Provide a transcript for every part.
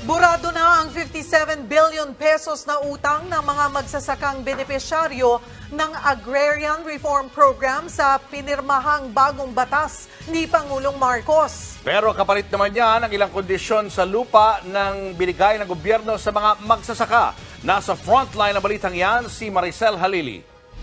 Burado na ang 57 billion pesos na utang ng mga magsasakang benepisyaryo ng Agrarian Reform Program sa pinirmahang bagong batas ni Pangulong Marcos. Pero kapalit naman yan ang ilang kondisyon sa lupa ng binigay ng gobyerno sa mga magsasaka. Nasa frontline na balitang yan si Maricel Halili.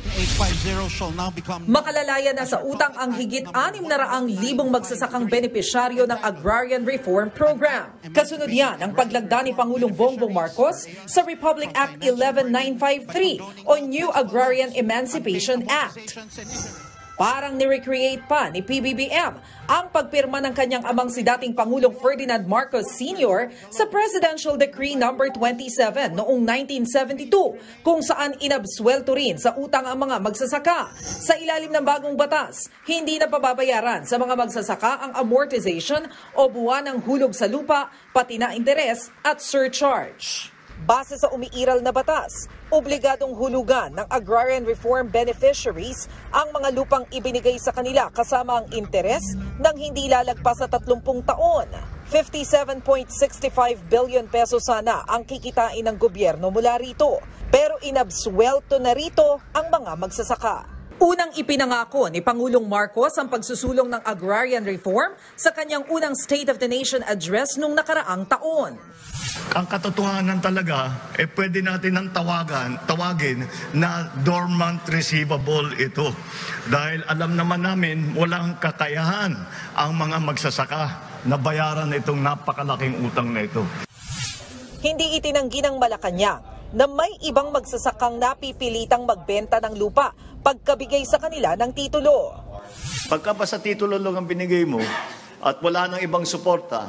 Makalalaya na sa utang ang higit 600,000 magsasakang benepisyaryo ng Agrarian Reform Program. Kasunod yan ang paglagda ni Pangulong Bongbong Marcos sa Republic Act 11953 o New Agrarian Emancipation Act. Parang ni-recreate pa ni PBBM ang pagpirma ng kanyang amang si dating Pangulong Ferdinand Marcos Sr. sa Presidential Decree No. 27 noong 1972 kung saan inabsuelto rin sa utang ang mga magsasaka. Sa ilalim ng bagong batas, hindi na pababayaran sa mga magsasaka ang amortization o buwan ng hulog sa lupa, pati na interes at surcharge. Base sa umiiral na batas, obligadong hulugan ng Agrarian Reform beneficiaries ang mga lupang ibinigay sa kanila kasama ang interes nang hindi lalagpas sa 30 taon. 57.65 billion pesos sana ang kikitain ng gobyerno mula rito. Pero inabsuelto na rito ang mga magsasaka. Unang ipinangako ni Pangulong Marcos ang pagsusulong ng agrarian reform sa kanyang unang State of the Nation address nung nakaraang taon. Ang katotohanan talaga, pwede natin ang tawagin na dormant receivable ito. Dahil alam naman namin walang kakayahan ang mga magsasaka na bayaran itong napakalaking utang na ito. Hindi itinanggi ng Malacanang na may ibang magsasakang napipilitang magbenta ng lupa pagkabigay sa kanila ng titulo. Pagka ba sa titulo lang ang binigay mo at wala nang ibang suporta,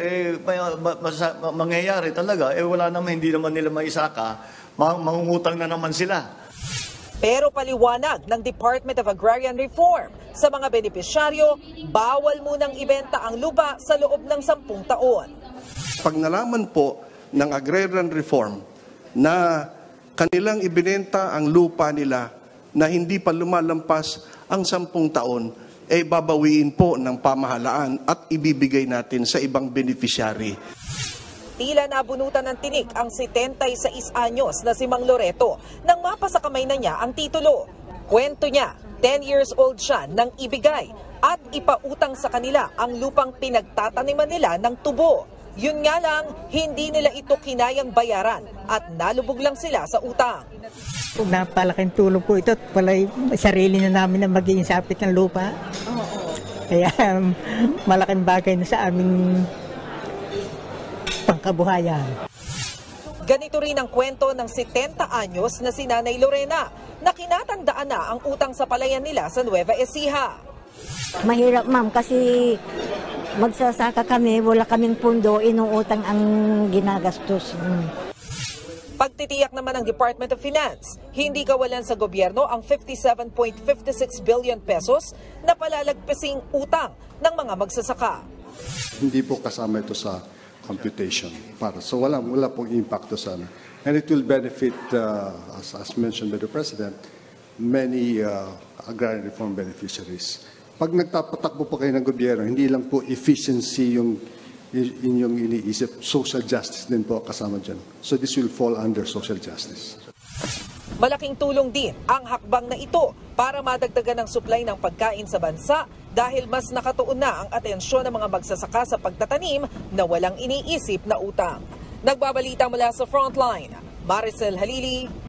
mangyayari talaga, wala naman, hindi naman nila maisaka, mangungutang na naman sila. Pero paliwanag ng Department of Agrarian Reform, sa mga benepisyaryo, bawal munang ibenta ang lupa sa loob ng 10 taon. Pag nalaman po ng Agrarian Reform na kanilang ibinenta ang lupa nila na hindi pa lumalampas ang 10 taon, babawiin po ng pamahalaan at ibibigay natin sa ibang beneficiary. Tila nabunutan ng tinik ang 76 anyos na si Mang Loreto nang mapasakamay na niya ang titulo. Kwento niya, 10 years old siya nang ibigay at ipautang sa kanila ang lupang pinagtataniman nila ng tubo. Yun nga lang, hindi nila ito kinayang bayaran at nalubog lang sila sa utang. Napalaking tulong po ito. Pala'y sarili na namin na magiging sapit ng lupa. Kaya malaking bagay na sa aming pangkabuhayan. Ganito rin ang kwento ng 70 anyos na si Nanay Lorena na kinatandaan na ang utang sa palayan nila sa Nueva Ecija. Mahirap ma'am kasi magsasaka kami, wala kaming pundo, inuutang ang ginagastos. Pagtitiyak naman ng Department of Finance, hindi kawalan sa gobyerno ang 57.56 billion pesos na palalagpasing utang ng mga magsasaka. Hindi po kasama ito sa computation. So wala pong impacto sana. And it will benefit, as mentioned by the President, many agrarian reform beneficiaries. Pag nagtapatakbo po kayo ng gobyerno, hindi lang po efficiency yung inyong iniisip, social justice din po kasama dyan. So this will fall under social justice. Malaking tulong din ang hakbang na ito para madagdagan ang supply ng pagkain sa bansa dahil mas nakatuon na ang atensyon ng mga magsasaka sa pagtatanim na walang iniisip na utang. Nagbabalita mula sa Frontline, Maricel Halili.